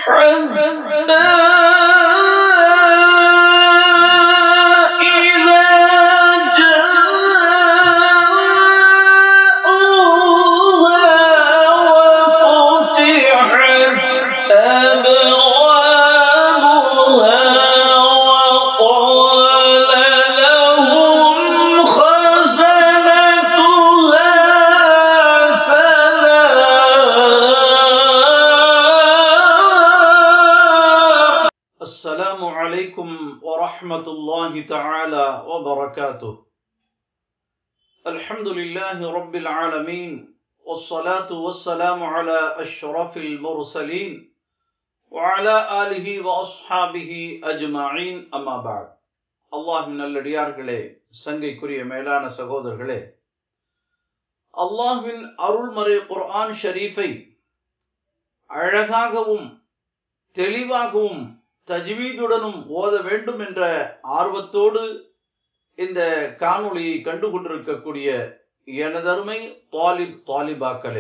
السلام عليكم ورحمة الله تعالى وبركاته. الحمد لله رب العالمين والصلاة والسلام على أشرف المرسلين وعلى آله وأصحابه أجمعين أما بعد. அல்லாஹ்வின் நல்லடியார்களே, சங்கைக்குரிய மேலான சகோதரர்களே, அல்லாஹ்வின் அருள்மறை குர்ஆன் ஷரீஃபை அழகாகவும் தெளிவாகவும் தஜ்வீதுடனும் ஓத வேண்டும் என்ற ஆர்வத்தோடு இந்த காணொளியை கண்டு கொண்டிருக்கக்கூடிய எனதருமை தாலிபாக்களே,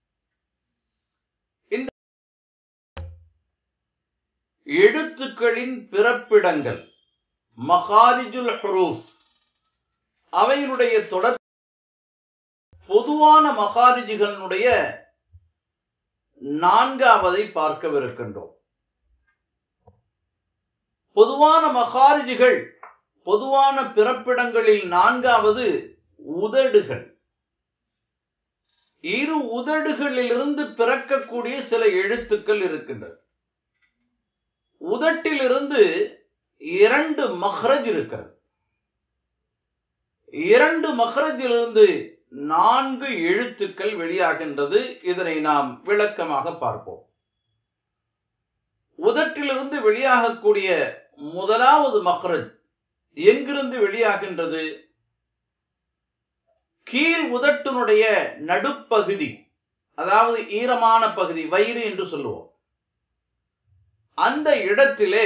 இந்த எழுத்துக்களின் பிறப்பிடங்கள் மகாரிஜுல் ஹுரூஃப், அவையினுடைய தொடர் பொதுவான மகாரிஜுகளுடைய நான்காவதை பார்க்கவிருக்கின்றோம். பொதுவான மகாரிஜுகள், பொதுவான பிறப்பிடங்களில் நான்காவது உதடுகள். இரு உதடுகளிலிருந்து பிறக்கக்கூடிய சில எழுத்துக்கள் இருக்கின்றது. உதட்டிலிருந்து இரண்டு மஹ்ரஜ் இருக்கிறது. இரண்டு மஹ்ரஜிலிருந்து நான்கு எழுத்துக்கள் வெளியாகின்றது. இதனை நாம் விளக்கமாக பார்ப்போம். உதட்டிலிருந்து வெளியாகக்கூடிய முதலாவது மஹ்ரஜ் எங்கிருந்து வெளியாகின்றது? கீழ் உதட்டினுடைய நடுப்பகுதி, அதாவது ஈரமான பகுதி, வயிறு என்று சொல்லுவோம். அந்த இடத்திலே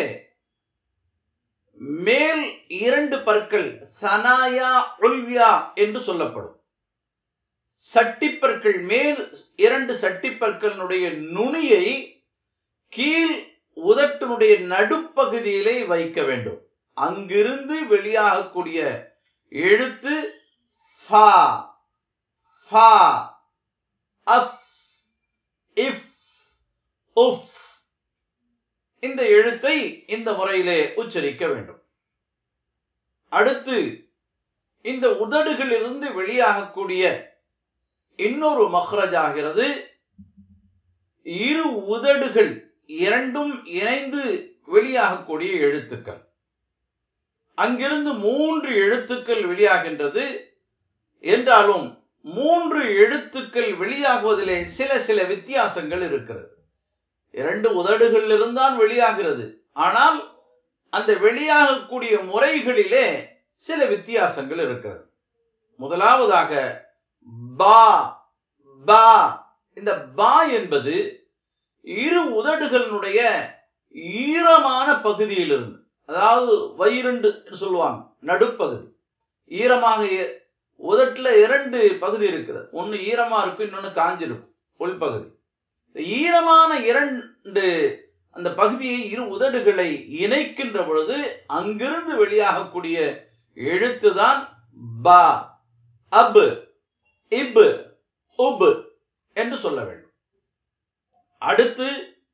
மேல் இரண்டு பற்கள் சனாயா உல்வியா என்று சொல்லப்படும். சட்டிப்பற்கள், மேல் இரண்டு சட்டிப்பற்களினுடைய நுனியை கீழ் உதட்டினுடைய நடுப்பகுதியிலே வைக்க வேண்டும். அங்கிருந்து வெளியாகக்கூடிய எழுத்து ஃபா, ஃபா, அஃப், இஃப், உஃப். இந்த எழுத்தை இந்த முறையிலே உச்சரிக்க வேண்டும். அடுத்து இந்த உதடுகளிலிருந்து வெளியாகக்கூடிய இன்னொரு மஹ்ரஜ் ஆகிறது. இரு உதடுகள் இரண்டும் இணைந்து வெளியாகக்கூடிய எழுத்துக்கள். அங்கிருந்து மூன்று எழுத்துக்கள் வெளியாகின்றது. என்றாலும் மூன்று எழுத்துக்கள் வெளியாகுவதிலே சில வித்தியாசங்கள் இருக்கிறது. இரண்டு உதடுகள் இருந்தான் வெளியாகிறது. ஆனால் அந்த வெளியாகக்கூடிய முறைகளிலே சில வித்தியாசங்கள் இருக்கிறது. முதலாவதாக பா, பா. இந்த பா என்பது இரு உதடுகளினுடைய ஈரமான பகுதியிலிருந்து, அதாவது வயிறு சொல்லுவாங்க, நடுப்பகுதி ஈரமாக, உதட்டில் இரண்டு பகுதி இருக்கிறது. ஒன்று ஈரமா இருக்கும், இன்னொன்று காஞ்சிருக்கும் உள்பகுதி. ஈரமான இரண்டு அந்த பகுதியை, இரு உதடுகளை இணைக்கின்ற பொழுது அங்கிருந்து வெளியாகக்கூடிய எழுத்துதான் பா. அப், இப், உப் என்று சொல்ல வேண்டும். அடுத்து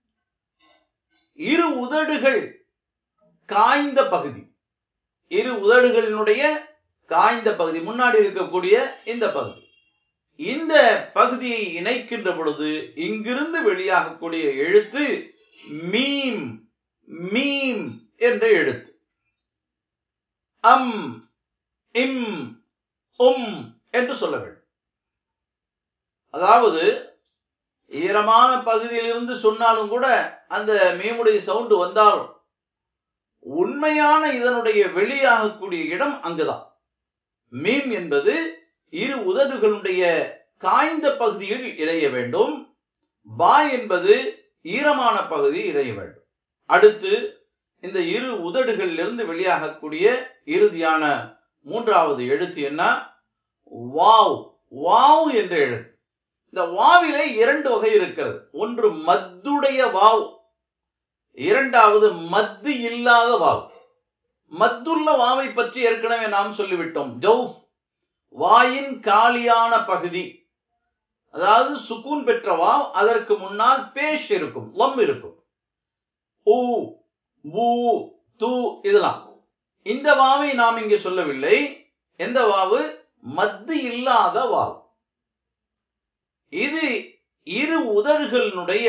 இரு உதடுகள் காய்ந்த பகுதி, இரு உதடுகளினுடைய காய்ந்த பகுதி, முன்னாடி இருக்கக்கூடிய இந்த பகுதி, இந்த பகுதியை இணைக்கின்ற பொழுது இங்கிருந்து வெளியாகக்கூடிய எழுத்து மீம், மீம் என்ற எழுத்து. அம், இம், என்று சொல்ல வேண்டும். அதாவது ஈரமான பகுதியிலிருந்து சொன்னாலும் கூட அந்த மீமுடைய சவுண்டு வந்தாலும் உண்மையான இதனுடைய வெளியாகக்கூடிய இடம் அங்குதான். மீம் என்பது இரு உதடுகளுடைய காய்ந்த பகுதியில் இணைய வேண்டும். பா என்பது ஈரமான பகுதி இணைய வேண்டும். அடுத்து இந்த இரு உதடுகளிலிருந்து வெளியாகக்கூடிய இறுதியான மூன்றாவது எழுத்து என்ன? வாவ், வாவ் என்ற எழுத்து. இந்த வாவிலே இரண்டு வகை இருக்கிறது. ஒன்று மத்துடைய வாவ், இரண்டாவது மத்து இல்லாத வாவ். மத்துள்ள வாவை பற்றி ஏற்கனவே நாம் சொல்லிவிட்டோம். ஜௌஃப், வாயின் காலியான பகுதி, அதாவது சுக்கூன் பெற்ற வாவ், அதற்கு முன்னால் பேஷ் இருக்கும், லம் இருக்கும். ஊ, ஊ, தூ, இதெல்லாம். இந்த வாவை நாம் இங்கே சொல்லவில்லை. எந்த வாவு? மத்து இல்லாத வாவ். இது இரு உதடுகளினுடைய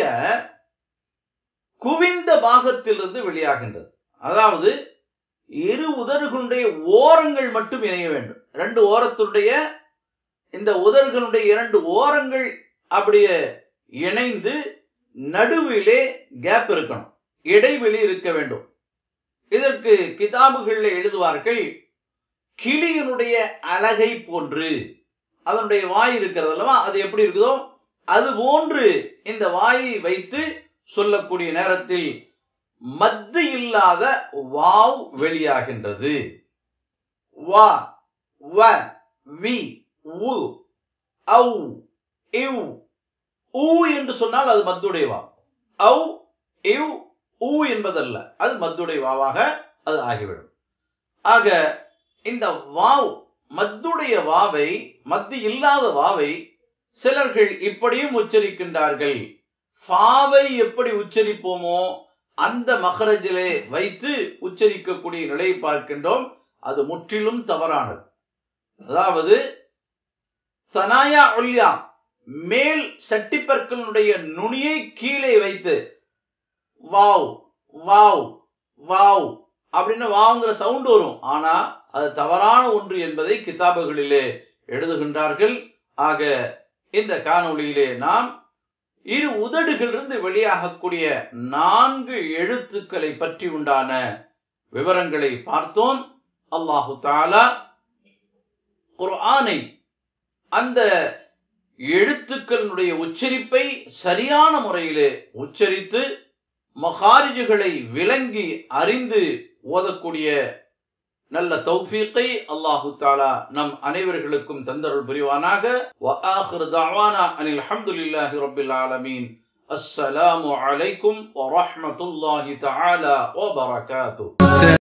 குவிந்த பாகத்திலிருந்து வெளியாகின்றது. அதாவது இரு உதடுகளுடைய ஓரங்கள் மட்டும் இணைய வேண்டும். ரெண்டு ஓரத்துடைய இந்த உதடுகளுடைய இரண்டு ஓரங்கள் அப்படியே இணைந்து நடுவிலே கேப் இருக்கணும், இடைவெளி இருக்க வேண்டும். இதற்கு கிதாபுகளில் எழுதுவார்கள், கிளியினுடைய அழகை போன்று அதனுடைய வாய் இருக்கிறது அல்லவா, அது எப்படி இருக்குதோ அது போன்று இந்த வாயை வைத்து சொல்லக்கூடிய நேரத்தில் மத்து இல்லாத வாவ் வெளியாகின்றது. வா, வ, வி, உ, ஔ, இவ், ஊ என்று சொன்னால் அது மத்துடைய வாவ். ஔ, இவ், ஊ என்பதல்ல, அது மத்துடைய வாவாக அது ஆகிவிடும். ஆக இந்த வாவ், மத்துடைய வாவை, மத்து இல்லாத வாவை சிலர்கள் இப்படியும் உச்சரிக்கின்றார்கள். ஃபாவை எப்படி உச்சரிப்போமோ அந்த மகரஜிலே வைத்து உச்சரிக்கக்கூடிய நிலையை பார்க்கின்றோம். அது முற்றிலும் தவறானது. அதாவது சனாயா உல்யா, மேல் சட்டிப்பற்களுடைய நுனியை கீழே வைத்து வாவ் வாவ் வாவ் அப்படின்னு வாவுங்கிற சவுண்ட் வரும். ஆனா அது தவறான ஒன்று என்பதை கிதாபுகளிலே எழுதுகின்றார்கள். ஆக இந்த காணொளியிலே நாம் இரு உதடுகளிலிருந்து வெளியாகக்கூடிய 4 எழுத்துக்களை பற்றி உண்டான விவரங்களை பார்த்தோம். அல்லாஹு தஆலா குர்ஆனை, அந்த எழுத்துக்களுடைய உச்சரிப்பை சரியான முறையிலே உச்சரித்து மகாரிஜுகளை விளங்கி அறிந்து ஓதக்கூடிய நல்ல தௌஃபீக்கை அல்லாஹு தஆலா நம் அனைவர்களுக்கும் தந்தருள் புரிவானாக. வ ஆகிரு தஅவானா அனில் ஹம்துலில்லாஹி ரப்பில் ஆலமீன். அஸ்ஸலாமு அலைக்கும் வ ரஹ்மத்துல்லாஹி தஆலா வ பரகாத்துஹு.